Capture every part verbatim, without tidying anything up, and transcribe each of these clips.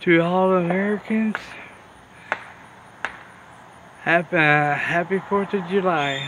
To all Americans, happy, uh, happy fourth of July.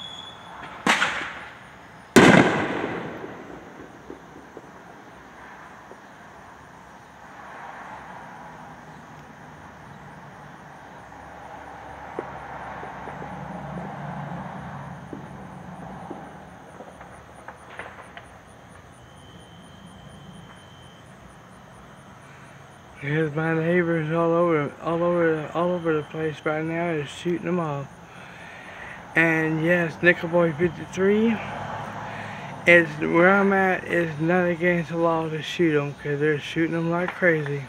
Because my neighbors all over, all over, all over the place right now is shooting them off. And yes, Nickel Boy fifty-three, is where I'm at. Is not against the law to shoot them because they're shooting them like crazy.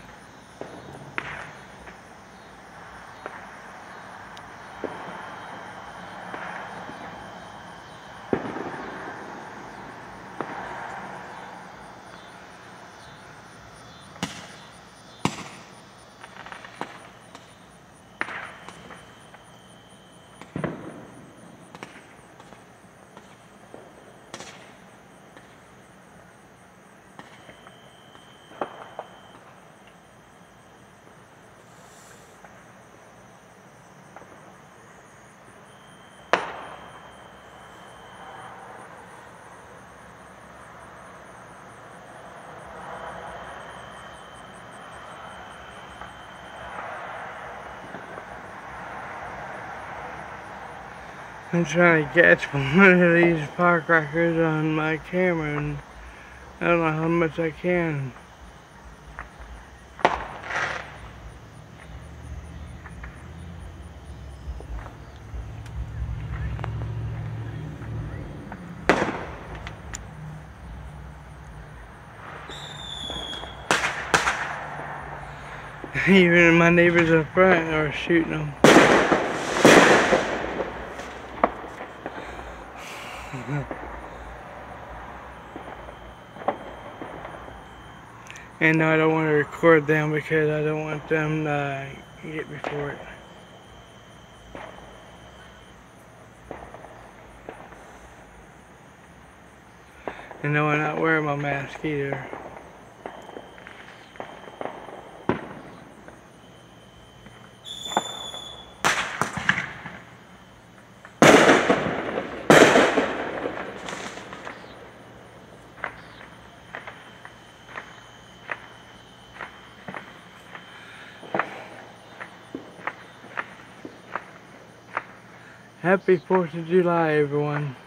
I'm trying to catch one of these firecrackers on my camera, and I don't know how much I can. Even my neighbors up front are shooting them. And no, I don't want to record them because I don't want them to get me for it. And no, I'm not wearing my mask either. Happy fourth of July, everyone.